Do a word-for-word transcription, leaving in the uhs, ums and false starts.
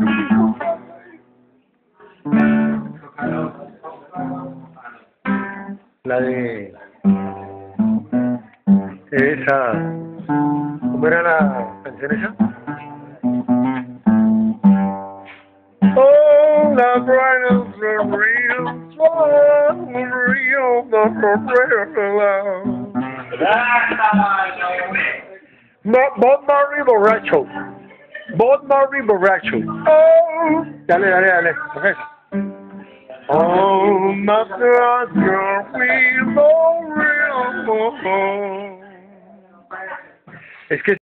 La de... Esa... ¿Cómo era la canción esa? Oh, la real, the real, the real, the real. Bob Marley borracho. Bob Marley borracho. Oh, dale, dale, dale. Okay. Oh, my God, you're real, real. Es que